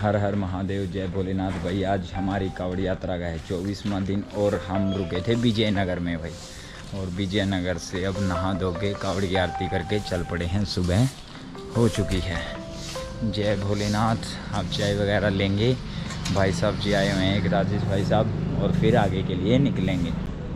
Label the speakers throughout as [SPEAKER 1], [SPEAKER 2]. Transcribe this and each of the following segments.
[SPEAKER 1] हर हर महादेव, जय भोलेनाथ। भाई आज हमारी कांवड़ यात्रा का है 24वां दिन और हम रुके थे विजयनगर में भाई। और विजयनगर से अब नहा धो के कांवड़ की आरती करके चल पड़े हैं। सुबह हो चुकी है। जय भोलेनाथ। अब चाय वगैरह लेंगे। भाई साहब जी आए हुए हैं, एक राजेश भाई साहब, और फिर आगे के लिए निकलेंगे।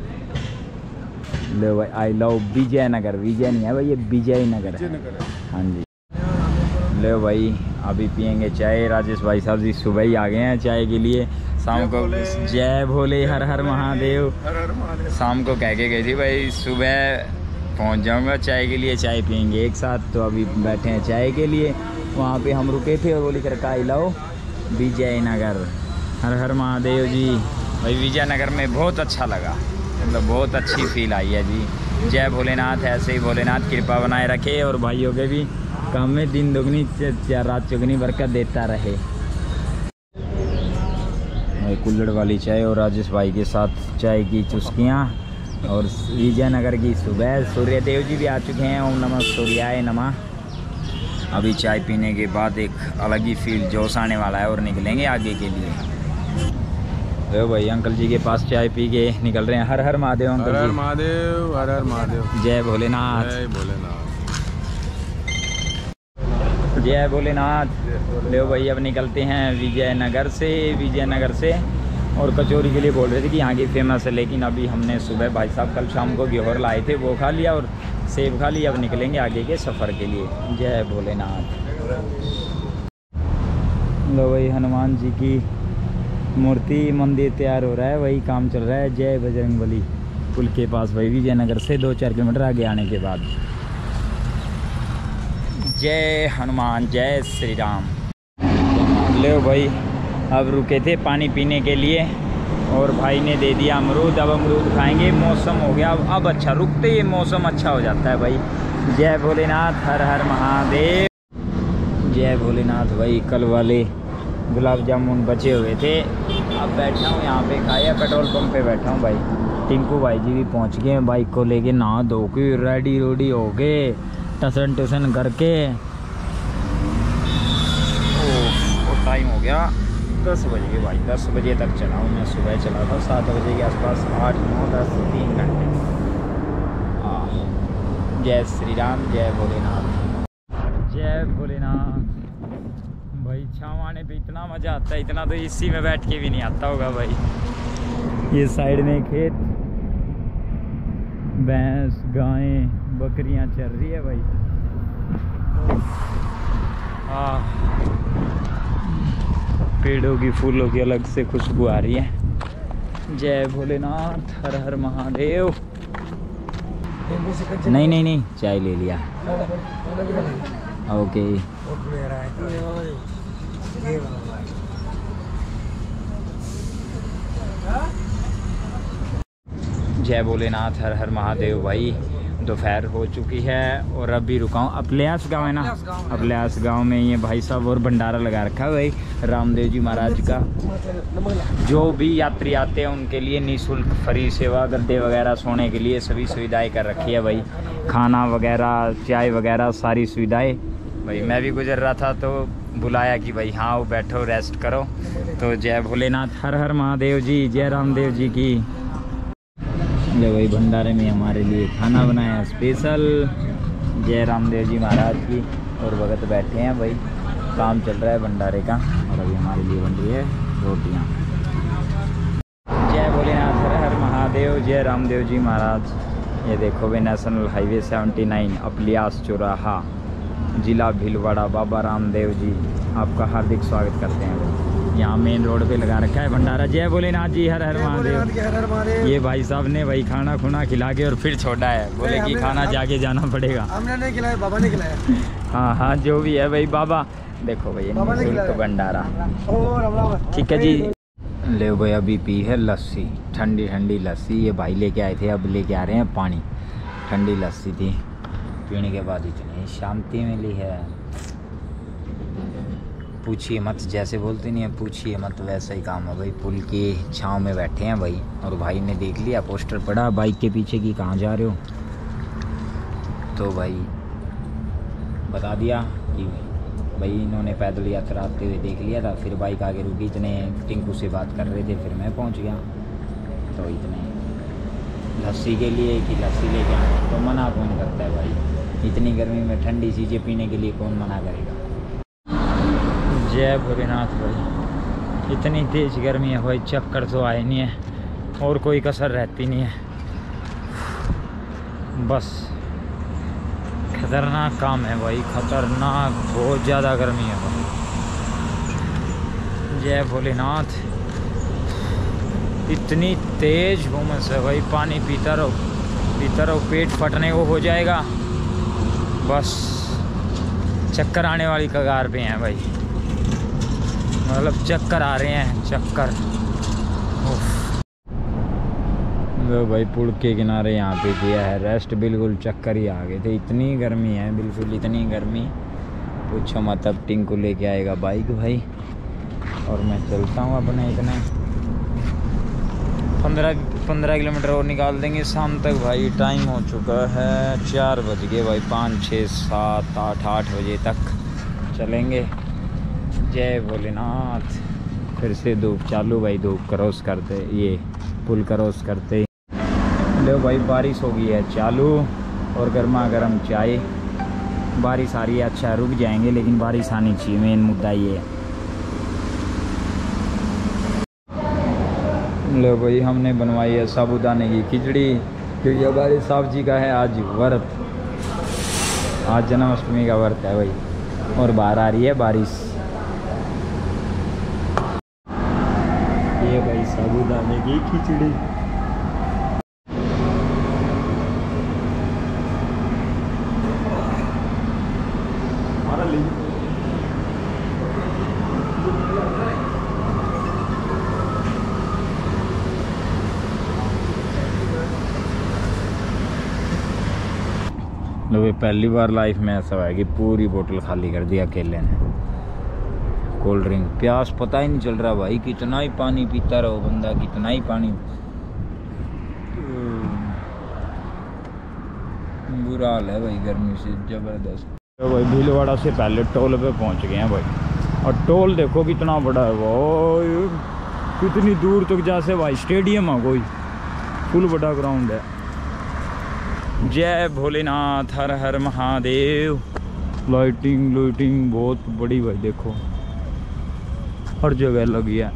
[SPEAKER 1] लो भाई, आई लव विजयनगर। विजय नहीं है भाई, ये विजयनगर है। हाँ जी। लो भाई, अभी पियेंगे चाय। राजेश भाई साहब जी सुबह ही आ गए हैं चाय के लिए। शाम को जय भोले, हर हर महादेव। शाम को कह के गई थी भाई सुबह पहुंच जाऊंगा चाय के लिए, चाय पियेंगे एक साथ। तो अभी बैठे हैं चाय के लिए। वहाँ पे हम रुके थे और बोली कर आई लव विजयनगर। हर हर महादेव जी। भाई विजयनगर में बहुत अच्छा लगा, मतलब बहुत अच्छी फील आई है जी। जय भोलेनाथ। ऐसे ही भोलेनाथ कृपा बनाए रखे और भाइयों के भी काम में दिन दुगनी रात चौगनी बरकत देता रहे। कुल्हड़ वाली चाय और राजेश भाई के साथ चाय की चुस्कियाँ। और विजयनगर की सुबह। सूर्य देव जी भी आ चुके हैं। ओम नमः सूर्याय नमः। अभी चाय पीने के बाद एक अलग ही फील जोश आने वाला है और निकलेंगे आगे के लिए। तो भाई अंकल जी के पास चाय पी के निकल रहे हैं। हर हर महादेव अंकल जी।
[SPEAKER 2] हर हर महादेव, हर हर महादेव।
[SPEAKER 1] जय भोलेनाथ।
[SPEAKER 2] जय भोलेनाथ।
[SPEAKER 1] जय भोलेनाथ। ले भाई अब निकलते हैं विजयनगर से। विजयनगर से और कचौरी के लिए बोल रहे थे कि यहाँ की फेमस है, लेकिन अभी हमने सुबह भाई साहब कल शाम को घेवर लाए थे, वो खा लिया और सेब खा लिया। अब निकलेंगे आगे के सफ़र के लिए। जय भोलेनाथ। लो भाई, हनुमान जी की मूर्ति मंदिर तैयार हो रहा है, वही काम चल रहा है। जय बजरंगबली पुल के पास भाई, विजयनगर से 2-4 किलोमीटर आगे आने के बाद। जय हनुमान, जय श्री राम। ले भाई, अब रुके थे पानी पीने के लिए और भाई ने दे दिया अमरूद। अब अमरूद खाएंगे। मौसम हो गया अब अच्छा, रुकते ही मौसम अच्छा हो जाता है भाई। जय भोलेनाथ। हर हर महादेव। जय भोलेनाथ। भाई कल वाले गुलाब जामुन बचे हुए थे, अब बैठा हूँ यहाँ पे, खाया पेट्रोल पंप पे बैठा हूँ भाई। टिंकू भाई जी भी पहुँच गए हैं, बाइक को लेके नहा धो के रेडी रोडी हो गए, टसन टसन करके। ओ टाइम हो गया 10 बजे के भाई। 10 बजे तक चला हूँ मैं। सुबह चला था 7 बजे के आसपास। 8, 9, 10, 3 घंटे। जय श्री राम। जय भोलेनाथ। जय भोलेनाथ। भाई छाँव आने पे इतना मज़ा आता है, इतना तो इसी में बैठ के भी नहीं आता होगा भाई। ये साइड में खेत, भैंस गायें बकरियां चल रही है भाई। पेड़ों की फूलों की अलग से खुशबू आ रही है। जय भोलेनाथ। हर हर महादेव। नहीं चाय ले लिया। ओके। जय भोलेनाथ। हर हर महादेव। भाई दोपहर हो चुकी है और अभी रुका हूँ अपल्यास गाँव है ना, अपल्यास गाँव में ये भाई साहब और भंडारा लगा रखा है भाई रामदेव जी महाराज का। जो भी यात्री आते हैं उनके लिए निःशुल्क फ्री सेवा, गद्दे वगैरह सोने के लिए सभी सुविधाएं कर रखी है भाई। खाना वगैरह, चाय वगैरह, सारी सुविधाएं भाई। मैं भी गुजर रहा था तो बुलाया कि भाई हाँ वो बैठो रेस्ट करो। तो जय भोलेनाथ। हर हर महादेव जी। जय रामदेव जी की। ले भाई, भंडारे में हमारे लिए खाना बनाया स्पेशल। जय रामदेव जी महाराज की। और भगत बैठे हैं भाई, काम चल रहा है भंडारे का। और अभी हमारे लिए बन रही है रोटियाँ। जय भोलेनाथ। हर हर महादेव। जय रामदेव जी महाराज। ये देखो भाई, नेशनल हाईवे 79 अपलियास चौराहा, जिला भीलवाड़ा। बाबा रामदेव जी आपका हार्दिक स्वागत करते हैं भाई। यहाँ मेन रोड पे लगा रखा है भंडारा। जय भोलेनाथ जी। हर हर महादेव। ये भाई साहब ने भाई खाना खुना खिला के और फिर छोड़ा है, बोले कि खाना जाके जाना पड़ेगा।
[SPEAKER 2] हमने नहीं खिलाया, बाबा ने खिलाया।
[SPEAKER 1] हाँ जो भी है भाई, बाबा देखो भाई निःशुल्क भंडारा। ठीक है जी। ले भाई, अभी पी है लस्सी, ठंडी ठंडी लस्सी। ये भाई लेके आए थे, अब लेके आ रहे हैं पानी। ठंडी लस्सी थी, पीने के बाद इतनी शांति मिली है, पूछिए मत। जैसे बोलते नहीं है पूछिए मत, वैसा ही काम है भाई। पुल की छाँव में बैठे हैं भाई। और भाई ने देख लिया पोस्टर पड़ा बाइक के पीछे कि कहाँ जा रहे हो, तो भाई बता दिया कि भाई इन्होंने पैदल यात्रा आते हुए देख लिया था, फिर बाइक आगे रुकी, इतने टिंकू से बात कर रहे थे, फिर मैं पहुंच गया। तो इतने लस्सी के लिए कि लस्सी लेके आए, तो मना कौन करता है भाई, इतनी गर्मी में ठंडी चीज़ें पीने के लिए कौन मना करेगा। जय भोलेनाथ भाई, इतनी तेज़ गर्मी है भाई, चक्कर तो आए नहीं है और कोई कसर रहती नहीं है, बस खतरनाक काम है भाई, खतरनाक, बहुत ज़्यादा गर्मी है भाई। जय भोलेनाथ, इतनी तेज़ घुमस है भाई, पानी पीता रहो, पेट फटने को हो जाएगा, बस चक्कर आने वाली कगार पे हैं भाई, मतलब चक्कर आ रहे हैं, चक्कर। लो भाई पुल के किनारे यहाँ पे किया है रेस्ट, बिल्कुल चक्कर ही आ गए थे, इतनी गर्मी है, बिल्कुल इतनी गर्मी पूछो मत। अब टिंकू लेके आएगा बाइक भाई, और मैं चलता हूँ अपने, इतने 15 किलोमीटर और निकाल देंगे शाम तक भाई। टाइम हो चुका है 4 बज गए भाई, 5, 6, 7, 8 बजे तक चलेंगे। जय भोलेनाथ। फिर से धूप चालू भाई, धूप क्रॉस करते, ये पुल क्रॉस करते। लो भाई बारिश हो गई है चालू, और गर्मा गर्म चाय। बारिश आ रही है, अच्छा रुक जाएंगे, लेकिन बारिश आनी चाहिए, मेन मुद्दा ये है। लो भाई हमने बनवाई है साबूदाने की खिचड़ी, क्योंकि हमारे साहब जी का है आज व्रत, आज जन्माष्टमी का व्रत है भाई, और बाहर आ रही है बारिश। ये भाई साबूदाने की खिचड़ी। लो पहली बार लाइफ में ऐसा है कि पूरी बोतल खाली कर दी अकेले ने, कोल्ड ड्रिंक। प्यास पता ही नहीं चल रहा भाई, कितना ही पानी पीता रहो बंदा, कितना ही पानी। बुरा हाल है भाई गर्मी से ज़बरदस्त। तो भाई भीलवाड़ा से पहले टोल पे पहुंच गए हैं भाई, और टोल देखो कितना बड़ा है भाई, कितनी दूर तक जैसे भाई स्टेडियम है कोई, फुल बड़ा ग्राउंड है। जय भोलेनाथ, हर हर महादेव। लाइटिंग बहुत बड़ी भाई, देखो हर जगह लगी है।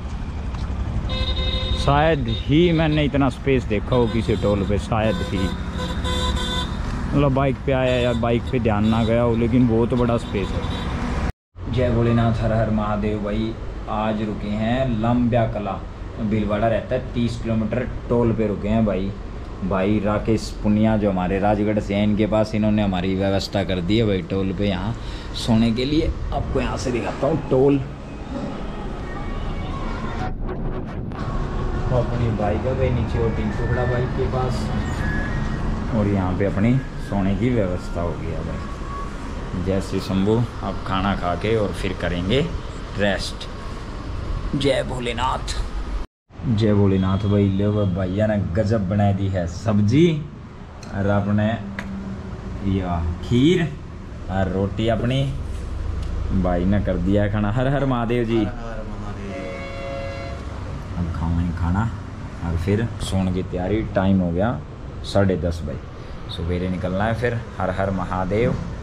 [SPEAKER 1] शायद ही मैंने इतना स्पेस देखा हो किसी टोल पे, शायद ही, मतलब बाइक पे आया या बाइक पे ध्यान ना गया हो, लेकिन बहुत बड़ा स्पेस है। जय भोलेनाथ, हर हर महादेव भाई। आज रुके हैं लंब्या कला, भीलवाड़ा रहता है 30 किलोमीटर, टोल पे रुके हैं भाई राकेश पुनिया जो हमारे राजगढ़ से हैं, इनके पास इन्होंने हमारी व्यवस्था कर दी है भाई टोल पे यहाँ सोने के लिए। आपको यहाँ से दिखाता हूँ टोल, अपनी बाइक है भाई नीचे, और टिंकू खड़ा बाइक के पास, और यहाँ पे अपनी सोने की व्यवस्था हो गई है भाई। जय श्री शंभू। अब खाना खा के और फिर करेंगे रेस्ट। जय भोलेनाथ। जय भोलेनाथ भाई। ले भैया ने गजब बना दी है सब्जी, और अपने या खीर और रोटी अपनी भाई ने कर दिया है खाना। हर हर महादेव जी। अब खाएंगे खाना और फिर सोने की तैयारी। टाइम हो गया 10:30 भाई, सवेरे निकलना है फिर। हर हर महादेव।